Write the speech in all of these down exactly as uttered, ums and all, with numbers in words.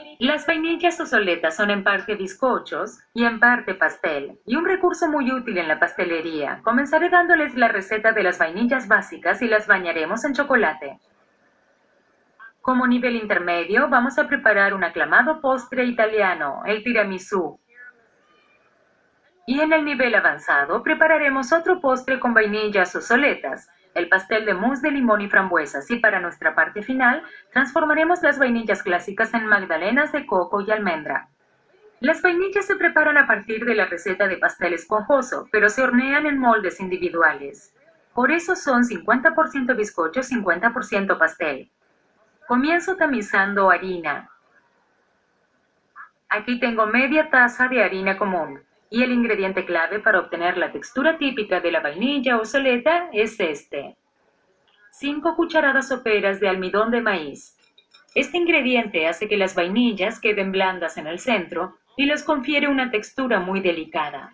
Las vainillas obsoletas son en parte bizcochos y en parte pastel, y un recurso muy útil en la pastelería. Comenzaré dándoles la receta de las vainillas básicas y las bañaremos en chocolate. Como nivel intermedio, vamos a preparar un aclamado postre italiano, el tiramisú. Y en el nivel avanzado, prepararemos otro postre con vainillas obsoletas, el pastel de mousse de limón y frambuesas, y para nuestra parte final, transformaremos las vainillas clásicas en magdalenas de coco y almendra. Las vainillas se preparan a partir de la receta de pastel esponjoso, pero se hornean en moldes individuales. Por eso son cincuenta por ciento bizcocho, cincuenta por ciento pastel. Comienzo tamizando harina. Aquí tengo media taza de harina común, y el ingrediente clave para obtener la textura típica de la vainilla obsoleta es este. cinco cucharadas soperas de almidón de maíz. Este ingrediente hace que las vainillas queden blandas en el centro y les confiere una textura muy delicada.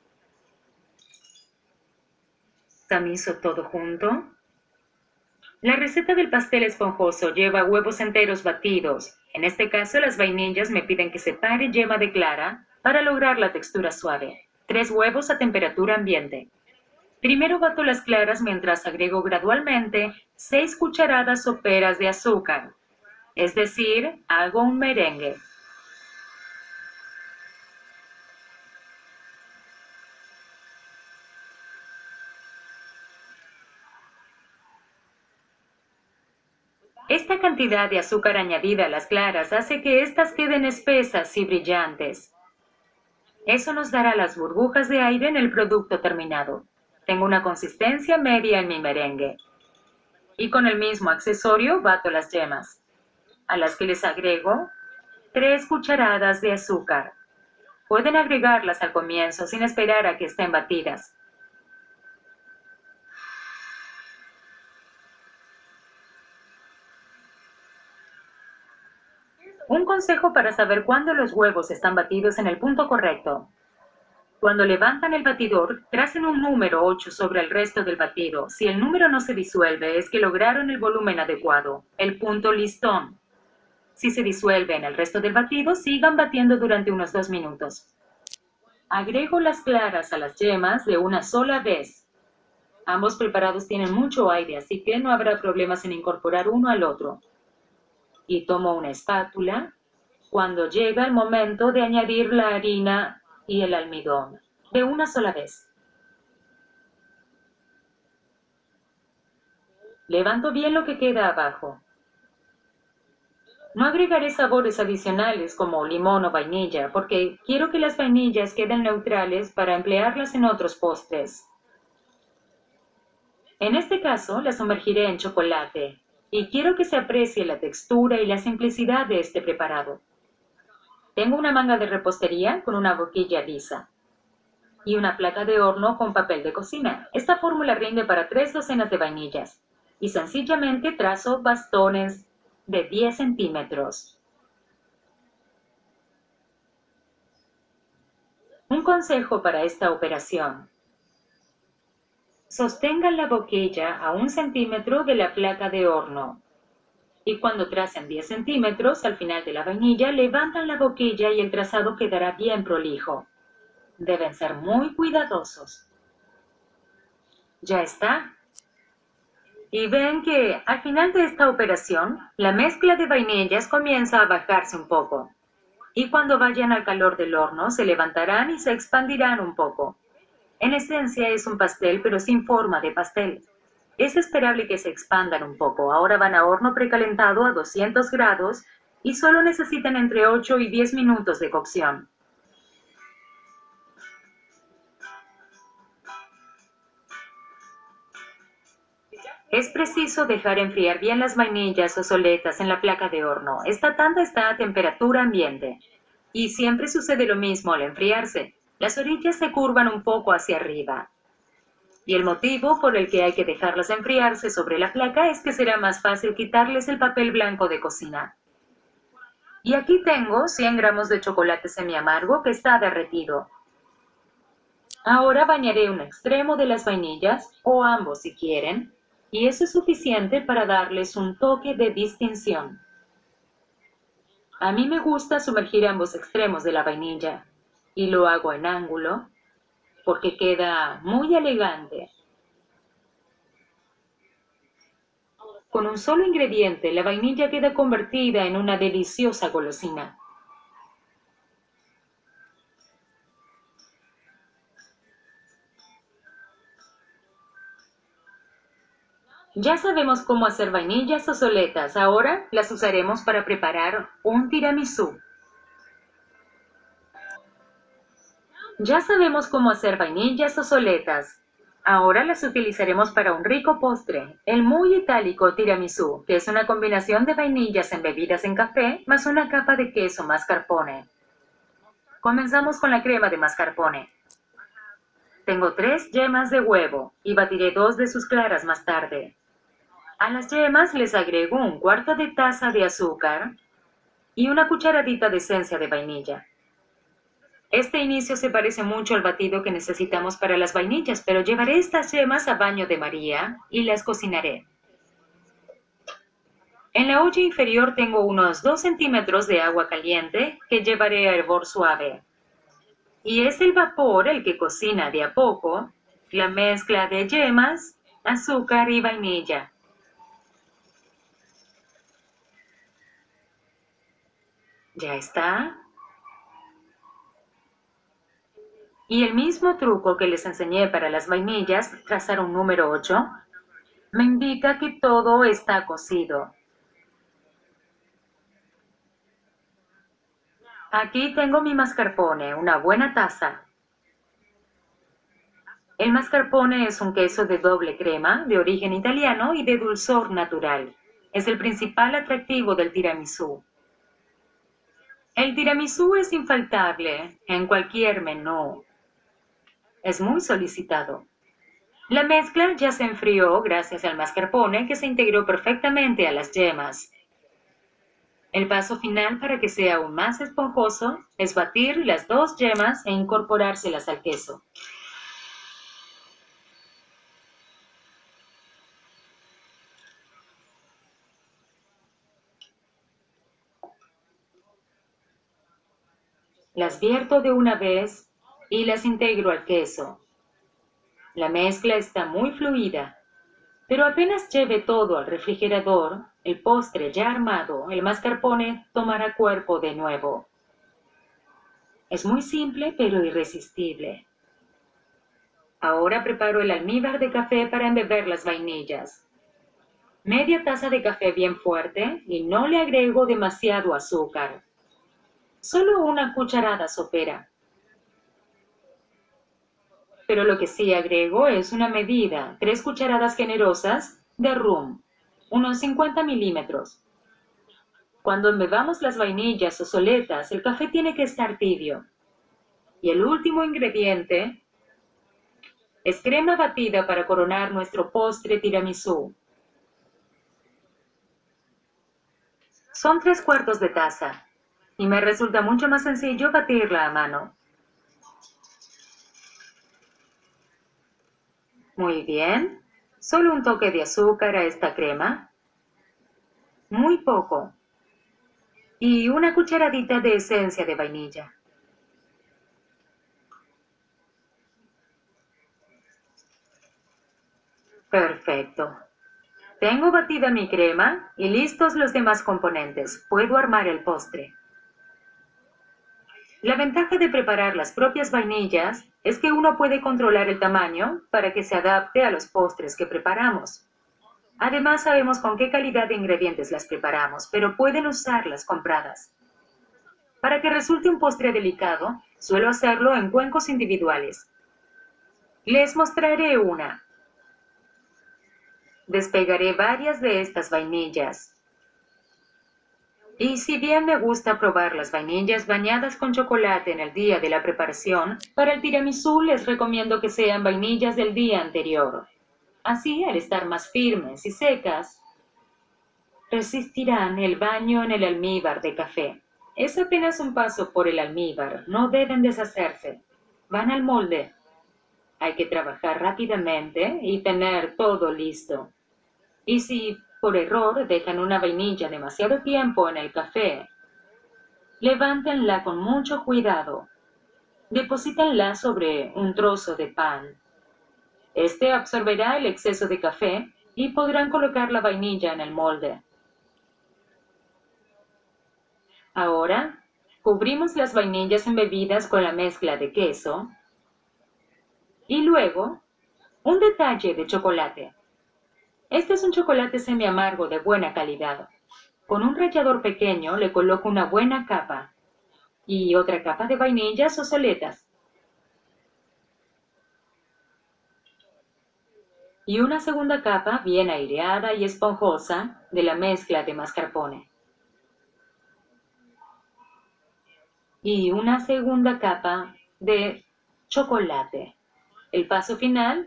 Tamizo todo junto. La receta del pastel esponjoso lleva huevos enteros batidos. En este caso, las vainillas me piden que separe yema de clara para lograr la textura suave. Tres huevos a temperatura ambiente. Primero bato las claras mientras agrego gradualmente seis cucharadas soperas de azúcar. Es decir, hago un merengue. Esta cantidad de azúcar añadida a las claras hace que éstas queden espesas y brillantes. Eso nos dará las burbujas de aire en el producto terminado. Tengo una consistencia media en mi merengue. Y con el mismo accesorio bato las yemas, a las que les agrego tres cucharadas de azúcar. Pueden agregarlas al comienzo sin esperar a que estén batidas. Un consejo para saber cuándo los huevos están batidos en el punto correcto. Cuando levantan el batidor, tracen un número ocho sobre el resto del batido. Si el número no se disuelve, es que lograron el volumen adecuado, el punto listón. Si se disuelve en el resto del batido, sigan batiendo durante unos dos minutos. Agrego las claras a las yemas de una sola vez. Ambos preparados tienen mucho aire, así que no habrá problemas en incorporar uno al otro. Y tomo una espátula cuando llega el momento de añadir la harina y el almidón, de una sola vez. Levanto bien lo que queda abajo. No agregaré sabores adicionales como limón o vainilla, porque quiero que las vainillas queden neutrales para emplearlas en otros postres. En este caso, las sumergiré en chocolate, y quiero que se aprecie la textura y la simplicidad de este preparado. Tengo una manga de repostería con una boquilla lisa y una placa de horno con papel de cocina. Esta fórmula rinde para tres docenas de vainillas, y sencillamente trazo bastones de diez centímetros. Un consejo para esta operación. Sostengan la boquilla a un centímetro de la placa de horno. Y cuando tracen diez centímetros al final de la vainilla, levantan la boquilla y el trazado quedará bien prolijo. Deben ser muy cuidadosos. Ya está. Y ven que al final de esta operación, la mezcla de vainillas comienza a bajarse un poco. Y cuando vayan al calor del horno, se levantarán y se expandirán un poco. En esencia es un pastel, pero sin forma de pastel. Es esperable que se expandan un poco. Ahora van a horno precalentado a doscientos grados y solo necesitan entre ocho y diez minutos de cocción. Es preciso dejar enfriar bien las vainillas obsoletas en la placa de horno. Esta tanda está a temperatura ambiente. Y siempre sucede lo mismo al enfriarse. Las orillas se curvan un poco hacia arriba. Y el motivo por el que hay que dejarlas enfriarse sobre la placa es que será más fácil quitarles el papel blanco de cocina. Y aquí tengo cien gramos de chocolate semiamargo que está derretido. Ahora bañaré un extremo de las vainillas, o ambos si quieren, y eso es suficiente para darles un toque de distinción. A mí me gusta sumergir ambos extremos de la vainilla y lo hago en ángulo porque queda muy elegante. Con un solo ingrediente, la vainilla queda convertida en una deliciosa golosina. Ya sabemos cómo hacer vainillas sosoletas. Ahora las usaremos para preparar un tiramisú. Ya sabemos cómo hacer vainillas sosoletas. Ahora las utilizaremos para un rico postre, el muy itálico tiramisú, que es una combinación de vainillas embebidas en café más una capa de queso mascarpone. Comenzamos con la crema de mascarpone. Tengo tres yemas de huevo y batiré dos de sus claras más tarde. A las yemas les agrego un cuarto de taza de azúcar y una cucharadita de esencia de vainilla. Este inicio se parece mucho al batido que necesitamos para las vainillas, pero llevaré estas yemas a baño de María y las cocinaré. En la olla inferior tengo unos dos centímetros de agua caliente que llevaré a hervor suave. Y es el vapor el que cocina de a poco la mezcla de yemas, azúcar y vainilla. ¿Ya está? Y el mismo truco que les enseñé para las vainillas, trazar un número ocho, me indica que todo está cocido. Aquí tengo mi mascarpone, una buena taza. El mascarpone es un queso de doble crema, de origen italiano y de dulzor natural. Es el principal atractivo del tiramisú. El tiramisú es infaltable en cualquier menú. Es muy solicitado. La mezcla ya se enfrió gracias al mascarpone que se integró perfectamente a las yemas. El paso final para que sea aún más esponjoso es batir las dos yemas e incorporárselas al queso. Las vierto de una vez y las integro al queso. La mezcla está muy fluida, pero apenas lleve todo al refrigerador, el postre ya armado, el mascarpone tomará cuerpo de nuevo. Es muy simple pero irresistible. Ahora preparo el almíbar de café para embeber las vainillas. Media taza de café bien fuerte y no le agrego demasiado azúcar. Solo una cucharada sopera. Pero lo que sí agrego es una medida, tres cucharadas generosas, de rum, unos cincuenta milímetros. Cuando embebamos las vainillas o soletas, el café tiene que estar tibio. Y el último ingrediente es crema batida para coronar nuestro postre tiramisú. Son tres cuartos de taza, y me resulta mucho más sencillo batirla a mano. Muy bien, solo un toque de azúcar a esta crema. Muy poco. Y una cucharadita de esencia de vainilla. Perfecto. Tengo batida mi crema y listos los demás componentes. Puedo armar el postre. La ventaja de preparar las propias vainillas es que uno puede controlar el tamaño para que se adapte a los postres que preparamos. Además sabemos con qué calidad de ingredientes las preparamos, pero pueden usarlas compradas. Para que resulte un postre delicado, suelo hacerlo en cuencos individuales. Les mostraré una. Despegaré varias de estas vainillas. Y si bien me gusta probar las vainillas bañadas con chocolate en el día de la preparación, para el tiramisú les recomiendo que sean vainillas del día anterior. Así, al estar más firmes y secas, resistirán el baño en el almíbar de café. Es apenas un paso por el almíbar, no deben deshacerse. Van al molde. Hay que trabajar rápidamente y tener todo listo. Y si por error dejan una vainilla demasiado tiempo en el café, Levántenla con mucho cuidado. Deposítenla sobre un trozo de pan. Este absorberá el exceso de café y podrán colocar la vainilla en el molde. Ahora, cubrimos las vainillas embebidas con la mezcla de queso y luego, un detalle de chocolate. Este es un chocolate semi-amargo de buena calidad. Con un rallador pequeño le coloco una buena capa y otra capa de vainillas o soletas. Y una segunda capa bien aireada y esponjosa de la mezcla de mascarpone. Y una segunda capa de chocolate. El paso final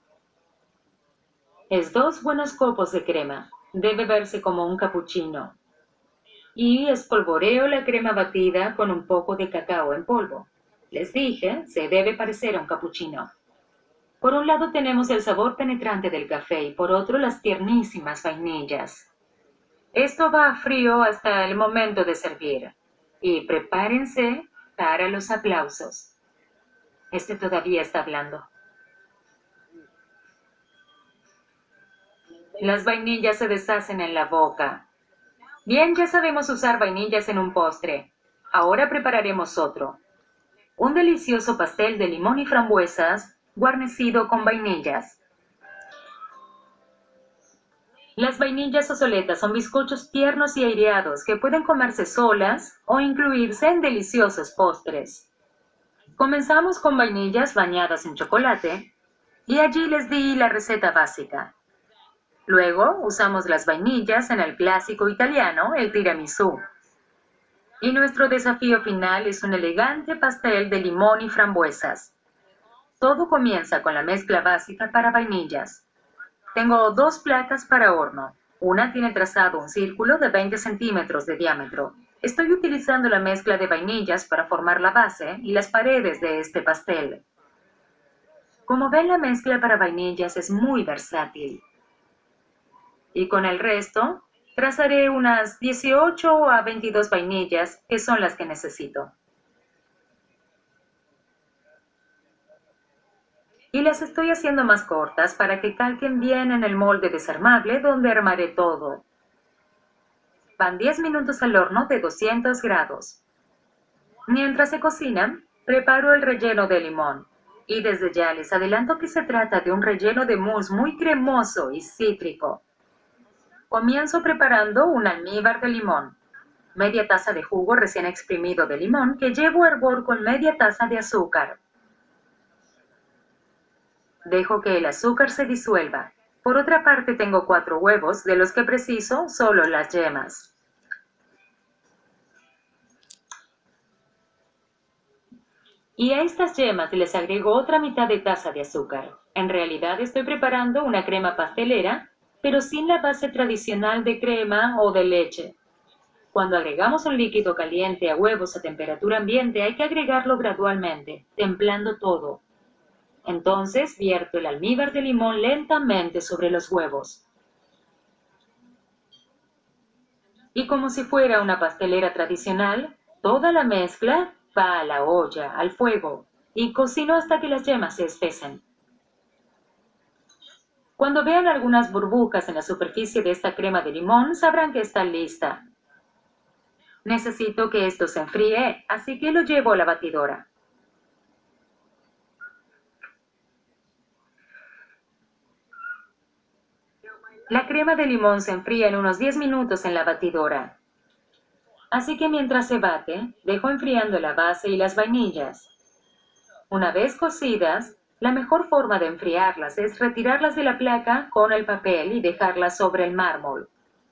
es dos buenos copos de crema. Debe verse como un cappuccino. Y espolvoreo la crema batida con un poco de cacao en polvo. Les dije, se debe parecer a un cappuccino. Por un lado tenemos el sabor penetrante del café y por otro las tiernísimas vainillas. Esto va a frío hasta el momento de servir. Y prepárense para los aplausos. Este todavía está hablando. Las vainillas se deshacen en la boca. Bien, ya sabemos usar vainillas en un postre. Ahora prepararemos otro. Un delicioso pastel de limón y frambuesas guarnecido con vainillas. Las vainillas o soletas son bizcochos tiernos y aireados que pueden comerse solas o incluirse en deliciosos postres. Comenzamos con vainillas bañadas en chocolate y allí les di la receta básica. Luego usamos las vainillas en el clásico italiano, el tiramisú. Y nuestro desafío final es un elegante pastel de limón y frambuesas. Todo comienza con la mezcla básica para vainillas. Tengo dos placas para horno. Una tiene trazado un círculo de veinte centímetros de diámetro. Estoy utilizando la mezcla de vainillas para formar la base y las paredes de este pastel. Como ven, la mezcla para vainillas es muy versátil. Y con el resto, trazaré unas dieciocho a veintidós vainillas, que son las que necesito. Y las estoy haciendo más cortas para que calquen bien en el molde desarmable donde armaré todo. Van diez minutos al horno de doscientos grados. Mientras se cocinan, preparo el relleno de limón. Y desde ya les adelanto que se trata de un relleno de mousse muy cremoso y cítrico. Comienzo preparando un almíbar de limón. Media taza de jugo recién exprimido de limón que llevo a hervor con media taza de azúcar. Dejo que el azúcar se disuelva. Por otra parte tengo cuatro huevos, de los que preciso solo las yemas. Y a estas yemas les agrego otra mitad de taza de azúcar. En realidad estoy preparando una crema pastelera, pero sin la base tradicional de crema o de leche. Cuando agregamos un líquido caliente a huevos a temperatura ambiente hay que agregarlo gradualmente, templando todo. Entonces vierto el almíbar de limón lentamente sobre los huevos. Y como si fuera una pastelera tradicional, toda la mezcla va a la olla, al fuego, y cocino hasta que las yemas se espesen. Cuando vean algunas burbujas en la superficie de esta crema de limón, sabrán que está lista. Necesito que esto se enfríe, así que lo llevo a la batidora. La crema de limón se enfría en unos diez minutos en la batidora. Así que mientras se bate, dejo enfriando la base y las vainillas. Una vez cocidas, la mejor forma de enfriarlas es retirarlas de la placa con el papel y dejarlas sobre el mármol.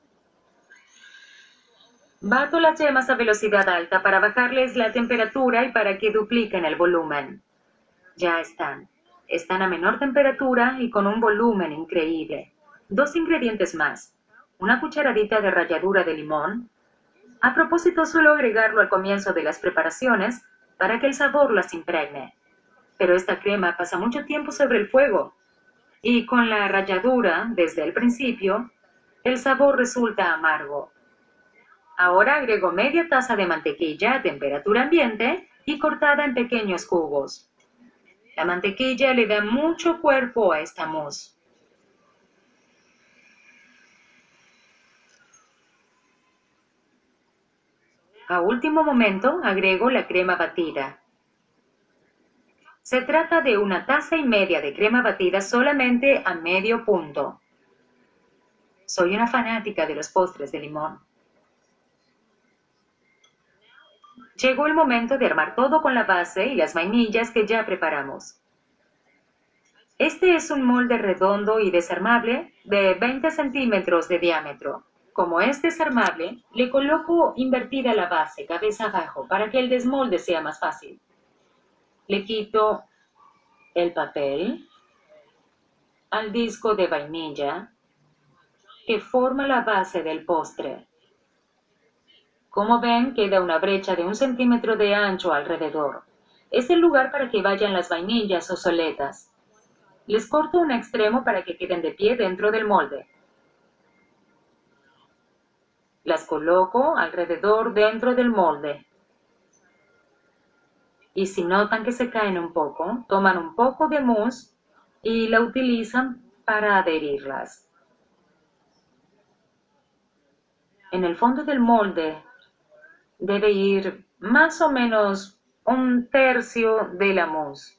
Bato las yemas a velocidad alta para bajarles la temperatura y para que dupliquen el volumen. Ya están. Están a menor temperatura y con un volumen increíble. Dos ingredientes más. Una cucharadita de ralladura de limón. A propósito, suelo agregarlo al comienzo de las preparaciones para que el sabor las impregne. Pero esta crema pasa mucho tiempo sobre el fuego. Y con la ralladura, desde el principio, el sabor resulta amargo. Ahora agrego media taza de mantequilla a temperatura ambiente y cortada en pequeños cubos. La mantequilla le da mucho cuerpo a esta mousse. A último momento agrego la crema batida. Se trata de una taza y media de crema batida solamente a medio punto. Soy una fanática de los postres de limón. Llegó el momento de armar todo con la base y las vainillas que ya preparamos. Este es un molde redondo y desarmable de veinte centímetros de diámetro. Como es desarmable, le coloco invertida la base cabeza abajo para que el desmolde sea más fácil. Le quito el papel al disco de vainilla que forma la base del postre. Como ven, queda una brecha de un centímetro de ancho alrededor. Es el lugar para que vayan las vainillas o soletas. Les corto un extremo para que queden de pie dentro del molde. Las coloco alrededor dentro del molde. Y si notan que se caen un poco, toman un poco de mousse y la utilizan para adherirlas. En el fondo del molde debe ir más o menos un tercio de la mousse.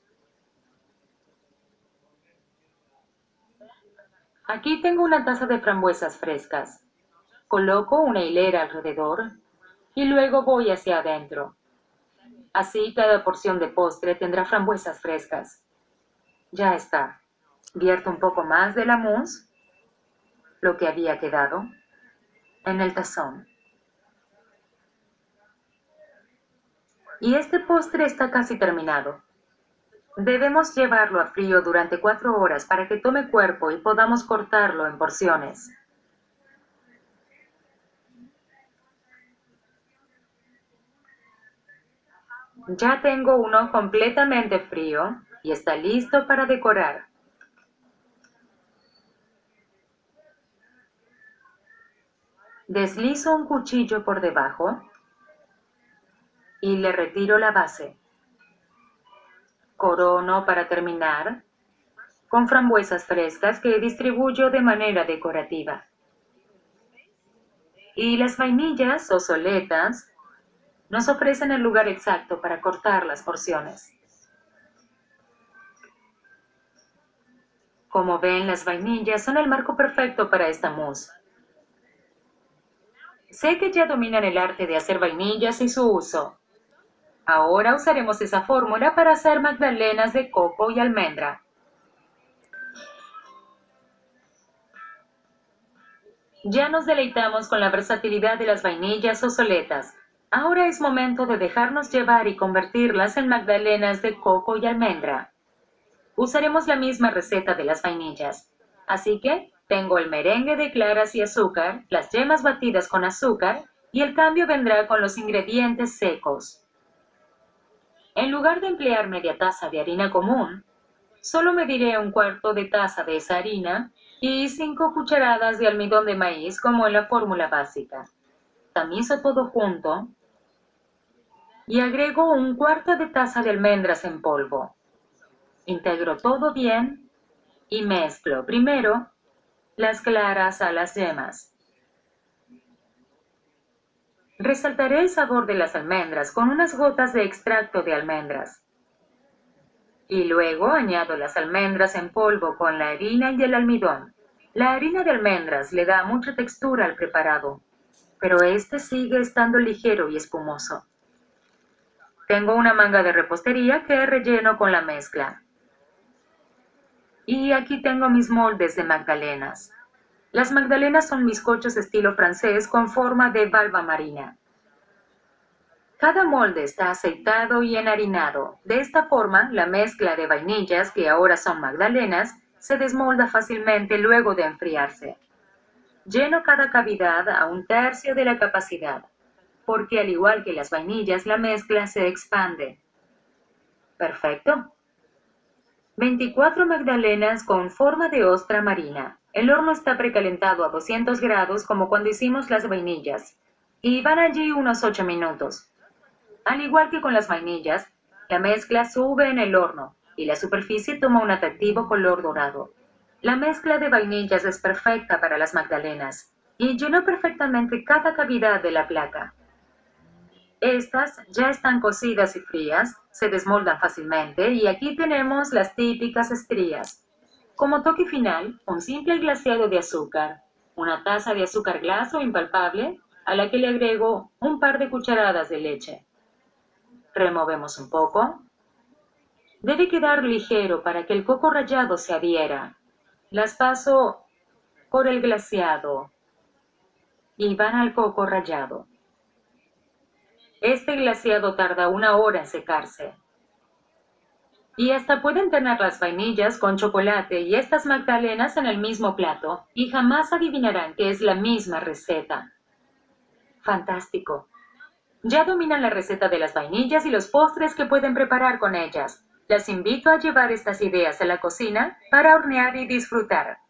Aquí tengo una taza de frambuesas frescas. Coloco una hilera alrededor y luego voy hacia adentro. Así cada porción de postre tendrá frambuesas frescas. Ya está. Vierto un poco más de la mousse, lo que había quedado, en el tazón. Y este postre está casi terminado. Debemos llevarlo a frío durante cuatro horas para que tome cuerpo y podamos cortarlo en porciones. Ya tengo uno completamente frío y está listo para decorar. Deslizo un cuchillo por debajo y le retiro la base. Corono para terminar con frambuesas frescas que distribuyo de manera decorativa. Y las vainillas o soletas nos ofrecen el lugar exacto para cortar las porciones. Como ven, las vainillas son el marco perfecto para esta mousse. Sé que ya dominan el arte de hacer vainillas y su uso. Ahora usaremos esa fórmula para hacer magdalenas de coco y almendra. Ya nos deleitamos con la versatilidad de las vainillas o soletas. Ahora es momento de dejarnos llevar y convertirlas en magdalenas de coco y almendra. Usaremos la misma receta de las vainillas. Así que tengo el merengue de claras y azúcar, las yemas batidas con azúcar y el cambio vendrá con los ingredientes secos. En lugar de emplear media taza de harina común, solo mediré un cuarto de taza de esa harina y cinco cucharadas de almidón de maíz como en la fórmula básica. Tamizo todo junto y agrego un cuarto de taza de almendras en polvo. Integro todo bien y mezclo primero las claras a las yemas. Resaltaré el sabor de las almendras con unas gotas de extracto de almendras. Y luego añado las almendras en polvo con la harina y el almidón. La harina de almendras le da mucha textura al preparado, pero este sigue estando ligero y espumoso. Tengo una manga de repostería que relleno con la mezcla. Y aquí tengo mis moldes de magdalenas. Las magdalenas son bizcochos estilo francés con forma de valva marina. Cada molde está aceitado y enharinado. De esta forma, la mezcla de vainillas, que ahora son magdalenas, se desmolda fácilmente luego de enfriarse. Lleno cada cavidad a un tercio de la capacidad, porque al igual que las vainillas, la mezcla se expande. Perfecto. veinticuatro magdalenas con forma de ostra marina. El horno está precalentado a doscientos grados como cuando hicimos las vainillas. y van allí unos ocho minutos. Al igual que con las vainillas, la mezcla sube en el horno y la superficie toma un atractivo color dorado. La mezcla de vainillas es perfecta para las magdalenas y llenó perfectamente cada cavidad de la placa. Estas ya están cocidas y frías, se desmoldan fácilmente y aquí tenemos las típicas estrías. Como toque final, un simple glaseado de azúcar, una taza de azúcar glass o impalpable, a la que le agrego un par de cucharadas de leche. Removemos un poco. Debe quedar ligero para que el coco rallado se adhiera. Las paso por el glaseado y van al coco rallado. Este glaseado tarda una hora en secarse. Y hasta pueden tener las vainillas con chocolate y estas magdalenas en el mismo plato y jamás adivinarán que es la misma receta. Fantástico. Ya dominan la receta de las vainillas y los postres que pueden preparar con ellas. Las invito a llevar estas ideas a la cocina para hornear y disfrutar.